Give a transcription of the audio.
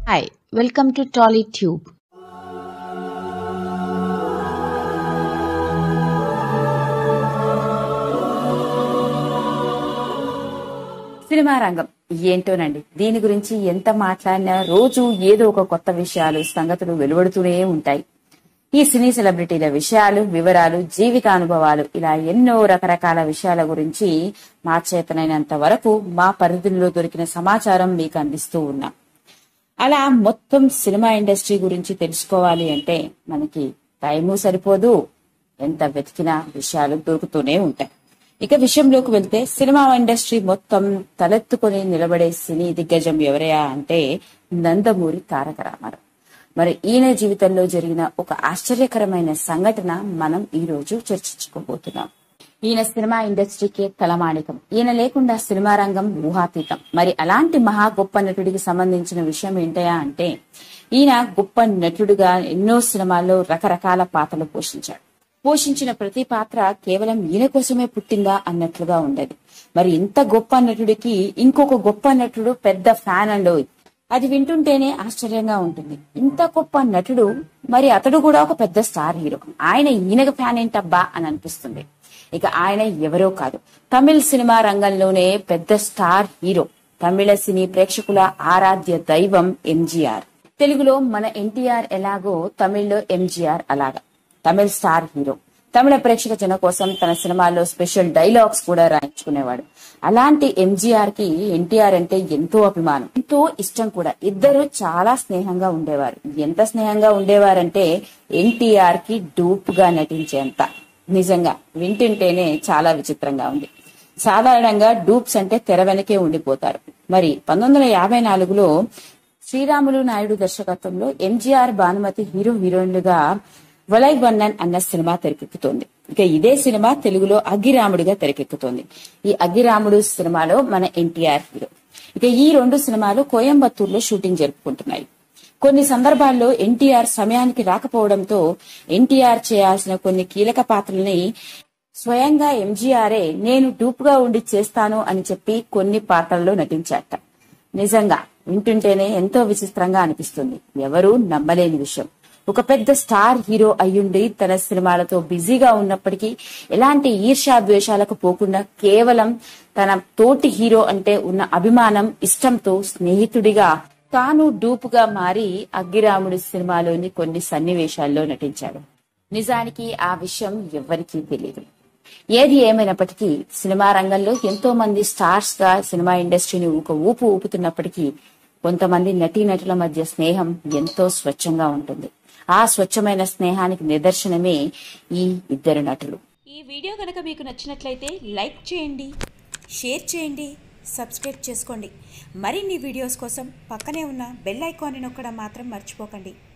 Hi, welcome to Tolly Tube. Cinema రంగం ఏంటోనండి. దీని గురించి ఎంత మాట్లాడినా రోజు ఏదో ఒక కొత్త విషయాలు సంగతులు వెలువడుతూనే ఉంటాయి. ఈ సినీ సెలబ్రిటీల విషయాలు, వివరాలు, జీవితానుభవాలు ఇలా ఎన్నో రకరకాల విషయాల గురించి మా చేతనైనంత వరకు మా పరిధుల్లో దొరికిన సమాచారం మీకు అందిస్తూ ఉన్నాం. అలా మొత్తం సినిమా ఇండస్ట్రీ గురించి తెలుసుకోవాలి అంటే మనకి టైము సరిపోదు, ఎంత వెతికినా విషయాలు దొరుకుతూనే ఉంటాయి. ఇక విషయంలోకి వెళ్తే సినిమా ఇండస్ట్రీ మొత్తం తలెత్తుకొని నిలబడే సినీ దిగ్గజం ఎవరయ్యా అంటే నందమూరి తారక రామారావు. మరి ఈయన జీవితంలో జరిగిన ఒక ఆశ్చర్యకరమైన సంఘటన మనం ఈ రోజు చర్చించుకోబోతున్నాం. ఈయన సినిమా ఇండస్ట్రీకే తలమానికం. ఈయన లేకుండా సినిమా రంగం ఊహాతీతం. మరి అలాంటి మహా గొప్ప నటుడికి సంబంధించిన విషయం ఏంటయా అంటే ఈయన గొప్ప నటుడుగా ఎన్నో సినిమాల్లో రకరకాల పాత్రలు పోషించిన ప్రతి పాత్ర కేవలం ఈయన కోసమే పుట్టిందా అన్నట్లుగా ఉండేది. మరి ఇంత గొప్ప నటుడికి ఇంకొక గొప్ప నటుడు పెద్ద ఫ్యాన్ అండో. అది వింటుంటేనే ఆశ్చర్యంగా ఉంటుంది. ఇంత గొప్ప నటుడు, మరి అతడు కూడా ఒక పెద్ద స్టార్ హీరో. ఆయన ఈయనకు ఫ్యాన్ ఏంటబ్బా అని అనిపిస్తుంది. ఇక ఆయన ఎవరో కాదు, తమిళ సినిమా రంగంలోనే పెద్ద స్టార్ హీరో, తమిళ సినీ ప్రేక్షకుల ఆరాధ్య దైవం ఎంజీఆర్. తెలుగులో మన ఎన్టీఆర్ ఎలాగో తమిళ్లో ఎంజీఆర్ అలాగా. తమిళ స్టార్ హీరో, తమిళ ప్రేక్షక జన కోసం తన సినిమాల్లో స్పెషల్ డైలాగ్స్ కూడా రాయించుకునేవాడు. అలాంటి ఎంజీఆర్ కి ఎన్టీఆర్ అంటే ఎంతో అభిమానం, ఎంతో ఇష్టం కూడా. ఇద్దరు చాలా స్నేహంగా ఉండేవారు. ఎంత స్నేహంగా ఉండేవారంటే ఎన్టీఆర్ కి డూప్ గా నటించేంత. నిజంగా వింటుంటేనే చాలా విచిత్రంగా ఉంది. సాధారణంగా డూప్స్ అంటే తెర వెనకే ఉండిపోతారు. మరి 1954లో శ్రీరాములు నాయుడు దర్శకత్వంలో ఎంజీఆర్, భానుమతి హీరోయిన్లుగా వలై వన్నన్ అన్న సినిమా తెరకెక్కుతోంది. ఇక ఇదే సినిమా తెలుగులో అగ్గిరాముడిగా తెరకెక్కుతోంది. ఈ అగ్గిరాముడు సినిమాలో మన ఎన్టీఆర్ హీరో. ఇక ఈ రెండు సినిమాలు కోయంబత్తూరులో షూటింగ్ జరుపుకుంటున్నాయి. కొన్ని సందర్భాల్లో ఎన్టీఆర్ సమయానికి రాకపోవడంతో ఎన్టీఆర్ చేయాల్సిన కొన్ని కీలక పాత్రల్ని స్వయంగా ఎంజీఆరే నేను డూప్ గా ఉండి చేస్తాను అని చెప్పి కొన్ని పాత్రల్లో నటించాట. నిజంగా వింటుంటేనే ఎంతో విచిత్రంగా అనిపిస్తుంది. ఎవరూ నమ్మలేని విషయం. ఒక పెద్ద స్టార్ హీరో అయ్యుండి తన సినిమాలతో బిజీగా ఉన్నప్పటికీ ఎలాంటి ఈర్ష్యాద్వేషాలకు పోకుండా కేవలం తన తోటి హీరో అంటే ఉన్న అభిమానం, ఇష్టంతో స్నేహితుడిగా తాను డూపుగా మారి అగ్గిరాముడి సినిమాలోని కొన్ని సన్నివేశాల్లో నటించాడు. నిజానికి ఆ విషయం ఎవ్వరికీ తెలియదు. ఏది ఏమైనప్పటికీ సినిమా రంగంలో ఎంతో మంది స్టార్స్ గా సినిమా ఇండస్ట్రీని ఒక ఊపు ఊపుతున్నప్పటికీ కొంతమంది నటీనటుల మధ్య స్నేహం ఎంతో స్వచ్ఛంగా ఉంటుంది. ఆ స్వచ్ఛమైన స్నేహానికి నిదర్శనమే ఈ ఇద్దరు నటులు. ఈ వీడియో కనుక మీకు నచ్చినట్లయితే లైక్ చేయండి, షేర్ చేయండి, సబ్స్క్రైబ్ చేసుకోండి. మరిన్ని వీడియోస్ కోసం పక్కనే ఉన్న బెల్ ఐకాన్ని నొక్కడం మాత్రం మర్చిపోకండి.